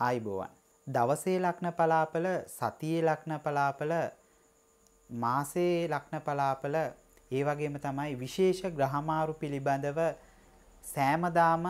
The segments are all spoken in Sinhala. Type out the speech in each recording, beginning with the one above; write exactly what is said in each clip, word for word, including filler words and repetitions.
ආයිබෝවන්. දවසේ ලග්න පලාපල, සතියේ ලග්න පලාපල, මාසයේ ලග්න පලාපල, ඒ වගේම තමයි විශේෂ ග්‍රහමාරු පිළිබඳව සෑමදාම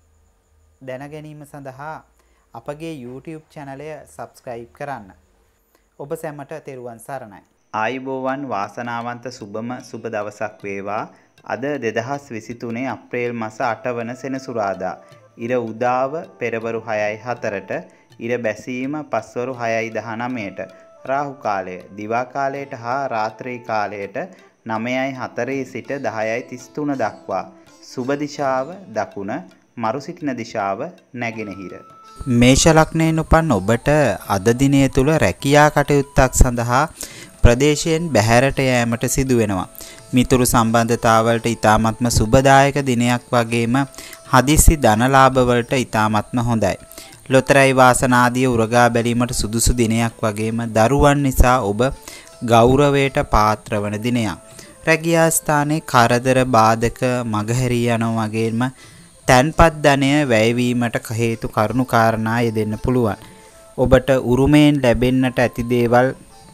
දැන ගැනීම සඳහා අපගේ YouTube channel එක subscribe කරන්න. ඔබ සැමට තෙරුවන් සරණයි. ආයිබෝවන් වාසනාවන්ත සුබම සුබ දවසක් වේවා. අද දෙදහස් විසිතුනේ අප්‍රේල් මාස අට වන සෙනසුරාදා. ඉර උදාව පෙරවරු හයයි හතරට, ඉර බැසීම පස්වරු හයයි දහනවයට. රාහු කාලය දිවා කාලයට හා රාත්‍රී කාලයට නවයයි හතරේ සිට දහයයි තිස් තුන දක්වා. සුබ දිශාව දකුණ, මරු සිටින දිශාව නැගෙනහිර. මේෂ ලග්නයෙන් උපන් ඔබට අද දිනය තුල රැකියා කටයුත්තක් සඳහා ප්‍රදේශයෙන් බැහැරට යෑමට සිදු වෙනවා. මිතුරු සම්බන්ධතාවලට ඊ타මත්ම සුබදායක දිනයක් වගේම හදිස්සි ධන ලාභ වලට ඊ타මත්ම හොඳයි. ලොතරැයි වාසනාදී උරගා බැලීමට සුදුසු දිනයක් වගේම දරුවන් නිසා ඔබ ගෞරවයට පාත්‍ර වන දිනයක්. රැකියා ස්ථානයේ කරදර බාධක මගහැරී යනවා වගේම තන්පත් ධනය වැයවීමට හේතු කරුණු කාරණා යෙදෙන්න පුළුවන්. ඔබට උරුමයෙන් ලැබෙන්නට ඇති දේවල්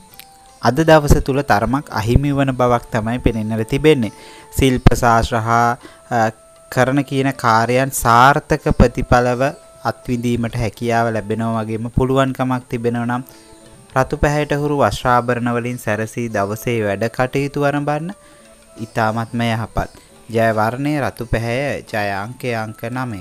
අද දවස තුල තරමක් අහිමි වන බවක් තමයි පෙනෙන්නට තිබෙන්නේ. ශිල්ප ශාස්ත්‍ර හා කරන කියන කාර්යයන් සාර්ථක ප්‍රතිඵලව අත්විඳීමට හැකියාව ලැබෙනවා වගේම පුළුවන්කමක් තිබෙනවා නම් රතු පැහැයට හුරු වස්ත්‍රාභරණ වලින් සැරසී දවසේ වැඩ කටයුතු ආරම්භන්න ඊ타මත්ම යහපත්. ජය වර්ණයේ රතු පැහැය, ජය අංකය අංක නවය.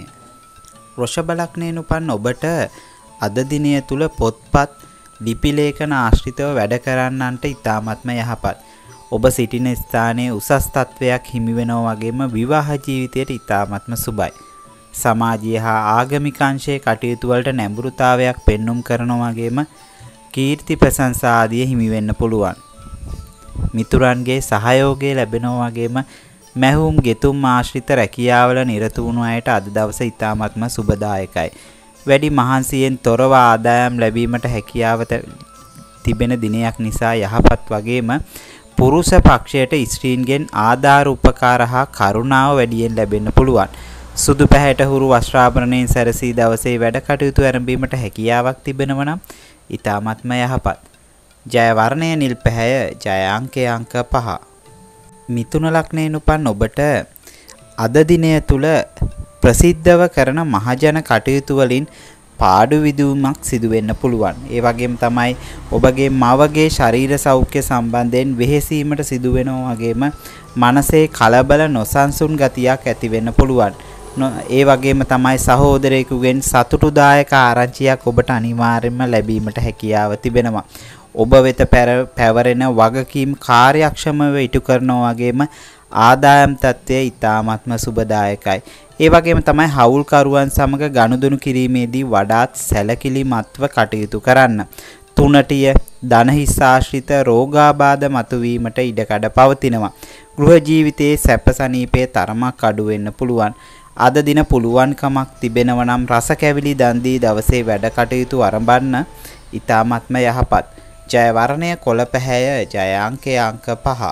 වෘෂභ ලග්නයෙන් උපන් ඔබට අද දිනය තුල පොත්පත් ලිපි ලේඛන ආශ්‍රිතව වැඩ කරන්නන්ට ඊ타මත්ම යහපත්. ඔබ සිටින ස්ථානයේ උසස් තත්වයක් හිමි වෙනවා වගේම විවාහ ජීවිතයට ඊ타මත්ම සුබයි. සමාජීය හා ආගමික අංශයේ කටයුතු වලට නැඹුරුතාවයක් පෙන්눔 කරනවා වගේම කීර්ති ප්‍රශංසා ආදිය හිමි වෙන්න පුළුවන්. මිතුරන්ගේ සහයෝගය ලැබෙනවා වගේම මැහුම් ගෙතුම් ආශ්‍රිත රැකියාවල නිරත වුණු අයට අද දවස ඊ타මත්ම සුබදායකයි. වැඩි මහන්සියෙන් තොරව ආදායම් ලැබීමට හැකියාව තිබෙන දිනයක් නිසා යහපත් වගේම පුරුෂ පක්ෂයට ස්ත්‍රීන්ගෙන් ආධාර උපකාර හා කරුණාව වැඩියෙන් ලැබෙන්න පුළුවන්. සුදු පැහැයට හුරු වස්ත්‍රාභරණයෙන් සැරසී දවසේ වැඩ කටයුතු ආරම්භීමට හැකියාවක් තිබෙනවා නම් ඊ타මත්ම යහපත්. ජය වර්ණය නිල් පැහැය, ජය අංකය අංක පහ. මිථුන ලග්නයෙන් උපන් ඔබට අද දිනය තුල ප්‍රසිද්ධව කරන මහජන කටයුතු වලින් පාඩු විදුමක් සිදු වෙන්න පුළුවන්. ඒ වගේම තමයි ඔබගේ මවගේ ශරීර සෞඛ්‍ය සම්බන්ධයෙන් වෙහෙසීමට සිදු වෙනවා වගේම මනසේ කලබල නොසන්සුන් ගතියක් ඇති වෙන්න පුළුවන්. ඒ වගේම තමයි සහෝදරයෙකුගෙන් සතුටුදායක ආරංචියක් ඔබට අනිවාර්යයෙන්ම ලැබීමට හැකියාව තිබෙනවා. ඔබ වෙත පැවරෙන වගකීම් කාර්යක්ෂමව ඉටු කරනවා වගේම ආදායම් තත්ත්වය ඊ타මත්ම සුබදායකයි. ඒ වගේම තමයි හවුල්කරුවන් සමග ගනුදෙනු කිරීමේදී වඩාත් සැලකිලිමත්ව කටයුතු කරන්න. තුනටිය ධනහිස් ආශ්‍රිත රෝගාබාධ මතුවීමට ඉඩකඩ පවතිනවා. ගෘහ ජීවිතයේ සැපසනීපේ තරමක් අඩු වෙන්න පුළුවන්. අද දින පුළුවන්කමක් තිබෙනවා නම් රස කැවිලි දන් දී දවසේ වැඩ කටයුතු ආරම්භන්න ඊ타මත්ම යහපත්. ජය වර්ණය කොළ පැහැය, ජය අංකය අංක පහ.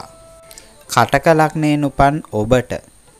කටක ලග්නයෙන් උපන් ඔබට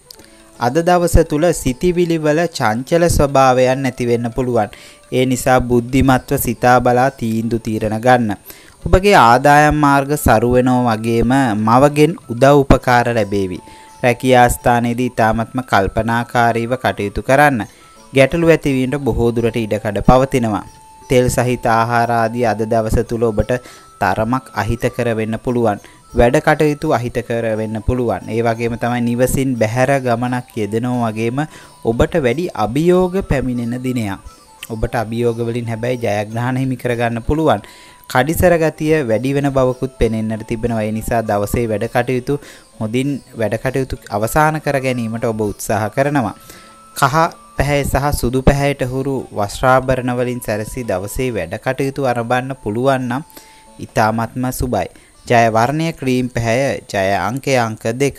අද දවස තුල සිතිවිලි වල චංචල ස්වභාවයන් නැති වෙන්න පුළුවන්. ඒ නිසා බුද්ධිමත්ව සිතා බලා තීන්දුව తీරන ගන්න. ඔබගේ ආදායම් මාර්ග සරු වෙනවා වගේම මවගෙන් උදව් උපකාර ලැබේවි. රැකියා ස්ථානයේදී ඊ타මත්ම කල්පනාකාරීව කටයුතු කරන්න. ගැටලු ඇතිවීමට බොහෝ දුරට ඉඩකඩ පවතිනවා. තෙල් සහිත ආහාර ආදී අද දවස තුල ඔබට තරමක් අහිතකර වෙන්න පුළුවන්. වැඩ කටයුතු අහිතකර වෙන්න පුළුවන්. ඒ වගේම තමයි නිවසින් බැහැර ගමනක් යෙදෙනවා වගේම ඔබට වැඩි අභියෝග පැමිණෙන දිනයක්. ඔබට අභියෝග වලින් හැබැයි ජයග්‍රහණ හිමි කරගන්න පුළුවන්. කඩිසර ගතිය වැඩි වෙන බවකුත් පෙනෙන්නට තිබෙනවා. ඒ නිසා දවසේ වැඩ කටයුතු හොඳින් වැඩ කටයුතු අවසන් කර ගැනීමට ඔබ උත්සාහ කරනවා. කහ පැහැය සහ සුදු පැහැයට හුරු වස්ත්‍රාභරණ වලින් සැරසී දවසේ වැඩ කටයුතු ආරම්භන්න පුළුවන් නම් ඊ타මත්ම සුබයි. ජය වර්ණය ක්‍රීම් පැහැය, ජය අංකය අංක දෙක.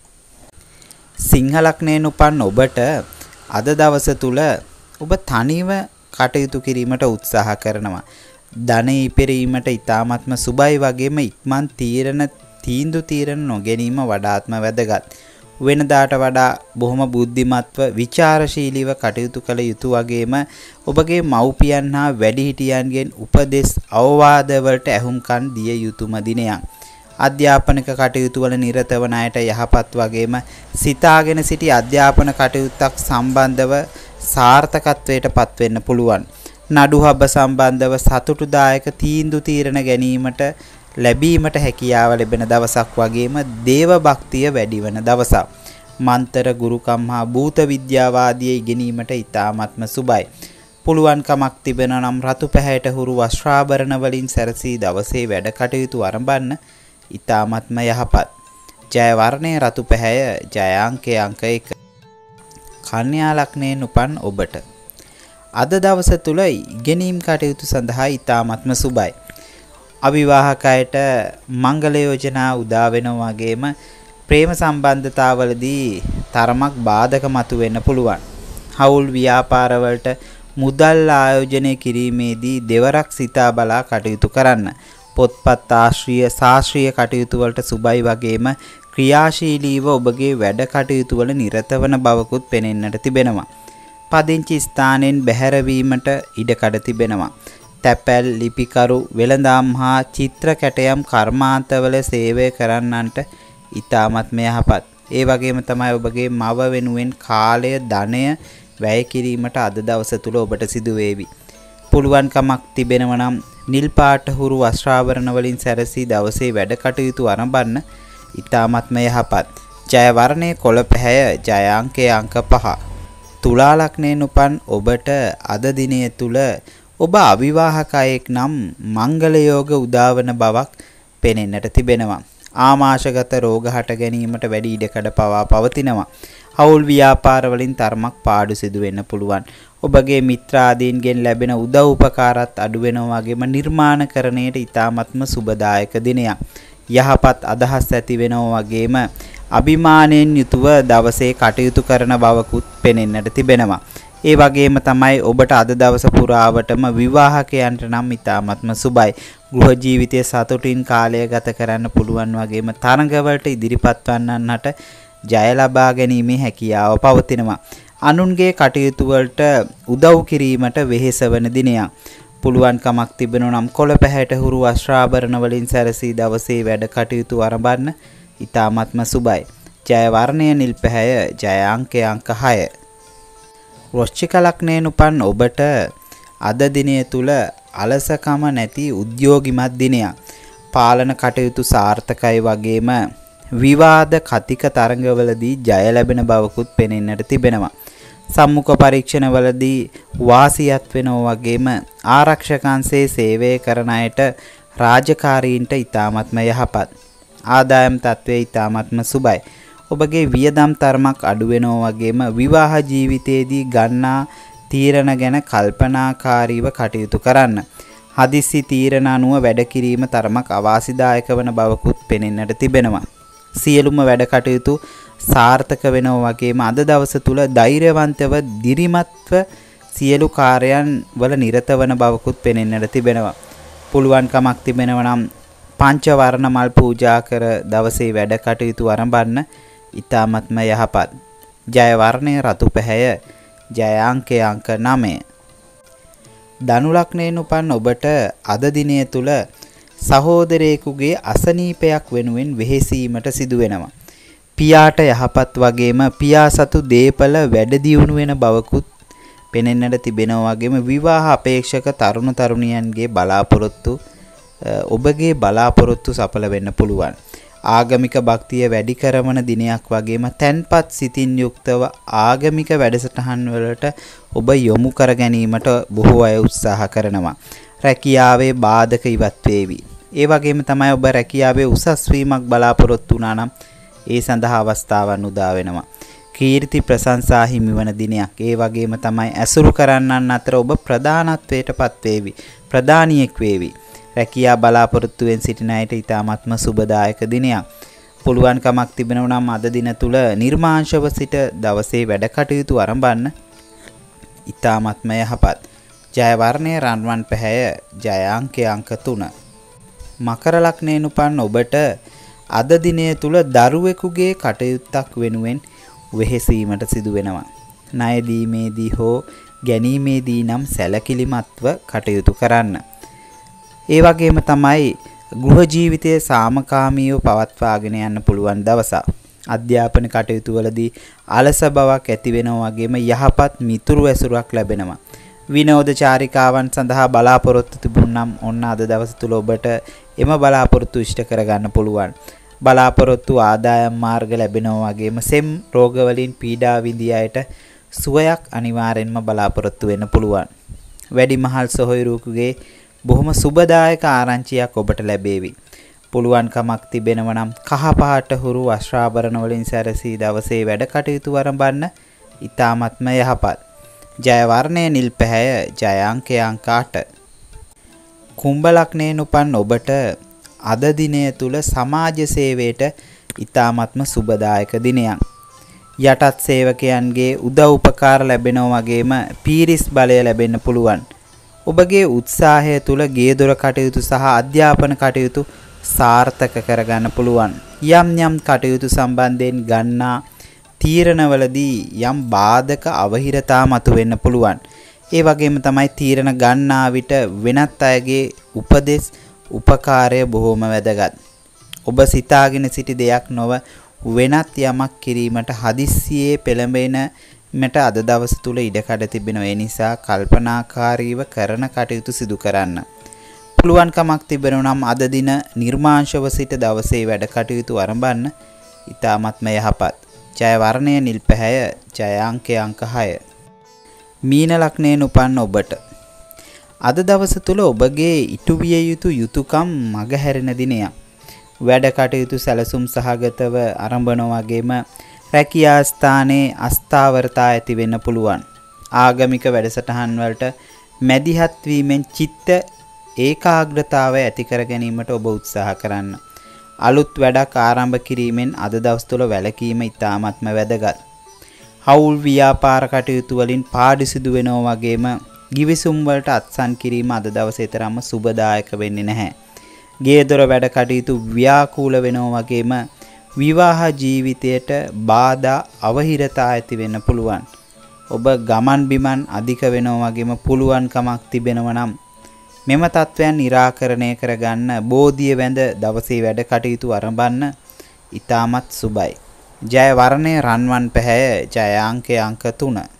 සිංහ ලග්නයෙන් උපන් ඔබට අද දවස තුල ඔබ තනිව කටයුතු කිරීමට උත්සාහ කරනවා. ධන ඉපෙරීමට ඊ타මත්ම සුබයි වගේම ඉක්මන් තීරණ තීන්දුව තීරණ නොගැනීම වඩාත්ම වැදගත්. වෙනදාට වඩා බොහොම බුද්ධිමත්ව විචාරශීලීව කටයුතු කළ යුතු වගේම ඔබගේ මව්පියන් හා වැඩිහිටියන්ගෙන් උපදෙස් අවවාද වලට ඇහුම්කන් දිය යුතුම දිනයක්. අධ්‍යාපනික කටයුතු වල නිරත වන අයට යහපත් වගේම සිතාගෙන සිටි අධ්‍යාපන කටයුත්තක් සම්බන්ධව සාර්ථකත්වයට පත්වෙන්න පුළුවන්. නඩු හබ සම්බන්ධව සතුටුදායක තීන්දුව తీරන ගැනීමට ලැබීමට හැකියාව ලැබෙන දවසක් වගේම දේව භක්තිය වැඩි වන දවසක්. මන්තර ගුරුකම් හා භූත විද්‍යාව ආදී ඉගෙනීමට ඉතාමත්ම සුබයි. පුළුවන්කමක් තිබෙන නම් රතු පැහැයට හුරු වස්ත්‍රාභරණ වලින් සැරසී දවසේ වැඩ කටයුතු ආරම්භන්න ඉතාමත්ම යහපත්. ජය වර්ණය රතු පැහැය, ජය අංකය අංක එක. කන්‍යා ලග්නයෙන් උපන් ඔබට අද දවස තුල ඉගෙනීම් කටයුතු සඳහා ඉතාමත්ම සුබයි. අවිවාහක අයට මංගල යෝජනා උදා වෙනවා වගේම ප්‍රේම සම්බන්ධතාවලදී තරමක් බාධක මතුවෙන්න පුළුවන්. හවුල් ව්‍යාපාර වලට මුදල් ආයෝජනය කිරීමේදී දෙවරක් සිතා බලා කටයුතු කරන්න. පොත්පත් ආශ්‍රීය ශාස්ත්‍රීය කටයුතු වලට සුබයි වගේම ක්‍රියාශීලීව ඔබගේ වැඩ කටයුතු වල නිරත වන බවකුත් පෙනෙන්නට තිබෙනවා. පදිංචි ස්ථානෙන් බැහැරවීමට ඉඩකඩ තිබෙනවා. තැපැල් ලිපිකරු වෙළඳාම් හා චිත්‍ර කැටයම් කර්මාන්තවල සේවය කරන්නන්ට ඉතාමත්ම යහපත්. ඒ වගේම තමයි ඔබගේ මව වෙනුවෙන් කාලය ධනය වැය කිරීමට අද දවස තුල ඔබට සිදු වේවි. පුළුවන්කමක් තිබෙනවා නම් නිල් පාට හුරු වස්ත්‍රාභරණ වලින් සැරසී දවසේ වැඩ කටයුතු ආරම්භන්න ඉතාමත්ම යහපත්. ජය වර්ණයේ කොළ පැහැය, ජය අංකය අංක පහ. තුලා ලග්නයෙන් උපන් ඔබට අද දිනය තුල ඔබ අවිවාහක අයෙක් නම් මංගල යෝග උදාවන බවක් පෙනෙන්නට තිබෙනවා. ආමාශගත රෝග හට ගැනීමට වැඩි ඉඩකඩ පවා පවතිනවා. හවුල් ව්‍යාපාර වලින් තරමක් පාඩු සිදු වෙන්න පුළුවන්. ඔබගේ මිත්‍රාදීන්ගෙන් ලැබෙන උදව් උපකාරات අඩු වෙනවා වගේම නිර්මාණකරණයට ඉතාමත්ම සුබදායක දිනයක්. යහපත් අදහස් ඇති වෙනවා වගේම අභිමාණයෙන් යුතුව දවසේ කටයුතු කරන බවකුත් පෙනෙන්නට තිබෙනවා. ඒ වගේම තමයි ඔබට අද දවස පුරාවටම විවාහකයන්ට නම් ඉතාමත්ම සුබයි. ගෘහ ජීවිතයේ සතුටින් කාලය ගත කරන්න පුළුවන් වගේම තරඟවලට ඉදිරිපත් වන්නන්ට ජය ලබා ගැනීමේ හැකියාව පවතිනවා. අනුන්ගේ කටයුතු වලට උදව් කිරීමට වෙහෙස වන දිනයක්. පුළුවන්කමක් තිබෙනවා නම් කොළ පැහැයට හුරු වස්ත්‍රාභරණ වලින් සැරසී දවසේ වැඩ කටයුතු ආරම්භන්න ඉතාමත්ම සුබයි. ජය වර්ණය නිල් පැහැය, ජය අංකය අංක හය. වෘශ්චික ලග්නයෙන් උපන් ඔබට අද දිනය තුල අලසකම නැති උද්‍යෝගිමත් දිනයක්. පාලන කටයුතු සාර්ථකයි වගේම විවාද කතික තරඟවලදී ජය ලැබෙන බවකුත් පෙනෙන්නට තිබෙනවා. සම්මුඛ පරීක්ෂණවලදී වාසියක් වෙනවා වගේම ආරක්ෂකංශයේ සේවය කරන අයට රාජකාරීන්ට ඉතාමත්ම යහපත්. ආදායම් තත්ත්වය ඉතාමත්ම සුබයි. ඔබගේ වියදම් තරමක් අඩු වෙනවා වගේම විවාහ ජීවිතයේදී ගන්නා තීරණ ගැන කල්පනාකාරීව කටයුතු කරන්න. හදිසි තීරණ අනුව වැඩ කිරීම තරමක් අවාසිදායක වන බවකුත් පෙනෙන්නට තිබෙනවා. සියලුම වැඩ කටයුතු සාර්ථක වෙනවා වගේම අද දවස තුල ධෛර්යවන්තව දිරිමත්ව සියලු කාර්යයන් වල නිරත වන බවකුත් පෙනෙන්නට තිබෙනවා. පුළුවන්කමක් තිබෙනවා නම් පංච වර්ණ මල් පූජා කර දවසේ වැඩ කටයුතු ආරම්භන්න ඉතාමත්ම යහපත්. ජය වර්ණය රතු පැහැය, ජය අංකය අංක නවය. ධනු ලග්නයෙන් උපන් ඔබට අද දිනය තුල සහෝදරයෙකුගේ අසනීපයක් වෙනුවෙන් වෙහෙසීමට සිදු වෙනවා. පියාට යහපත් වගේම පියා සතු දේපල වැඩ දියුණු වෙන බවකුත් පෙනෙන්නට තිබෙනවා වගේම විවාහ අපේක්ෂක තරුණ තරුණියන්ගේ බලාපොරොත්තු ඔබගේ බලාපොරොත්තු සඵල වෙන්න පුළුවන්. ආගමික භක්තිය වැඩි කරන දිනයක් වගේම තැන්පත් සිතින් යුක්තව ආගමික වැඩසටහන් වලට ඔබ යොමු කර ගැනීමට බොහෝ අය උත්සාහ කරනවා. රැකියාවේ බාධක ඉවත් වේවි. ඒ වගේම තමයි ඔබ රැකියාවේ උසස් වීමක් බලාපොරොත්තු වුණා නම් ඒ සඳහා අවස්ථාවන් උදා වෙනවා. කීර්ති ප්‍රශංසා හිමි වන දිනයක්. ඒ වගේම තමයි ඇසුරු කරන්නන් අතර ඔබ ප්‍රධානත්වයට පත් වේවි. ප්‍රධානියෙක් වේවි. රැකියා බලාපොරොත්තුවෙන් සිටින අයට ඉතාමත්ම සුබදායක දිනයක්. පුළුවන්කමක් තිබෙනවා නම් අද දින තුල නිර්මාංශව සිට දවසේ වැඩ කටයුතු ආරම්භන්න ඉතාමත්ම යහපත්. ජය වර්ණය රන්වන් පැහැය, ජය අංකය අංක තුන. මකර ලග්නයෙන් උපන් ඔබට අද දිනය තුල දරුවෙකුගේ කටයුත්තක් වෙනුවෙන් වෙහෙසීමට සිදු වෙනවා. ණය දීමේදී හෝ ගැනීමේදී නම් සැලකිලිමත්ව කටයුතු කරන්න. ඒ වගේම තමයි ගෘහ ජීවිතයේ සාමකාමීව පවත්වාගෙන යන්න පුළුවන් දවසක්. අධ්‍යාපන කටයුතු වලදී අලස බවක් ඇති වෙනවා වගේම යහපත් මිතුරු ඇසුරක් ලැබෙනවා. විනෝද චාරිකාවන් සඳහා බලාපොරොත්තු තිබුණනම් ඔන්න අද දවස තුල ඔබට එම බලාපොරොත්තු ඉෂ්ට කරගන්න පුළුවන්. බලාපොරොත්තු ආදායම් මාර්ග ලැබෙනවා වගේම සෙම් රෝග වලින් පීඩා විඳිය අයට සුවයක් අනිවාර්යෙන්ම බලාපොරොත්තු වෙන්න පුළුවන්. වැඩිමහල් සොහොයුරුවෙකුගේ බොහොම සුබදායක ආරංචියක් ඔබට ලැබේවි. පුළුවන් කමක් තිබෙනව නම් කහ පාට හුරු වස්ත්‍රාභරණ වලින් සැරසී දවසේ වැඩ කටයුතු වරඹන්න ඊ타මත්ම යහපත්. ජය වර්ණය නිල් පැහැය, ජය අංකය අංක අට. කුම්භ ලග්නයෙන් උපන් ඔබට අද දිනය තුල සමාජ සේවයට ඊ타මත්ම සුබදායක දිනයක්. යටත් සේවකයන්ගේ උදව් උපකාර ලැබෙනවා වගේම පීරිස් බලය ලැබෙන්න පුළුවන්. ඔබගේ උත්සාහය තුල ගේ දොර කටයුතු සහ අධ්‍යාපන කටයුතු සාර්ථක කරගන්න පුළුවන්. යම් යම් කටයුතු සම්බන්ධයෙන් ගන්නා තීරණවලදී යම් බාධක අවහිරතා මතුවෙන්න පුළුවන්. ඒ වගේම තමයි තීරණ ගන්නා විට වෙනත් අයගේ උපදෙස් උපකාරය බොහොම වැදගත්. ඔබ සිතාගෙන සිටි දෙයක් නොව වෙනත් යමක් කිරීමට හදිස්සියේ පෙළඹෙන මට අද දවස තුල ඉඩකඩ තිබෙනවා. ඒ නිසා කල්පනාකාරීව කරන කටයුතු සිදු කරන්න. පුළුවන් කමක් තිබෙනවා නම් අද දින නිර්මාංශව සිට දවසේ වැඩ කටයුතු ආරම්භන්න ඊ타මත්ම යහපත්. ජය වර්ණය නිල් පැහැය, ජය අංකය අංක හය. මීන ලග්නයෙන් උපන් ඔබට අද දවස තුල ඔබගේ ඉටු විය යුතු යුතුයකම් මගහැරෙන දිනයක්. වැඩ කටයුතු සැලසුම් සහගතව ආරම්භනවා වගේම රැකියා ස්ථානයේ අස්ථාවරතා ඇති වෙන්න පුළුවන්. ආගමික වැඩසටහන් වලට මැදිහත් වීමෙන් චිත්ත ඒකාග්‍රතාවය ඇති කර ගැනීමට ඔබ උත්සාහ කරන්න. අලුත් වැඩක් ආරම්භ කිරීමෙන් අද දවස් තුල වැළකීම ඉතාමත්ම වැදගත්. හවුල් ව්‍යාපාර කටයුතු වලින් පාඩු සිදු වෙනවා වගේම ගිවිසුම් වලට අත්සන් කිරීම අද දවසේ තරම්ම සුබදායක වෙන්නේ නැහැ. ගේ දොර වැඩ කටයුතු ව්‍යාකූල වෙනවා වගේම විවාහ ජීවිතයට බාධා අවහිරතා ඇති වෙන්න පුළුවන්. ඔබ ගමන් බිමන් අධික වෙනවා වගේම පුළුවන් කමක් තිබෙනවා නම් මෙම තත්වයන් निराකරණය කරගන්න බෝධිය වැඳ දවසේ වැඩ කටයුතු ආරම්භන්න ඊටමත් සුබයි. ජය වර්ණය රන්වන් පැහැය, ජය අංකය අංක තුන.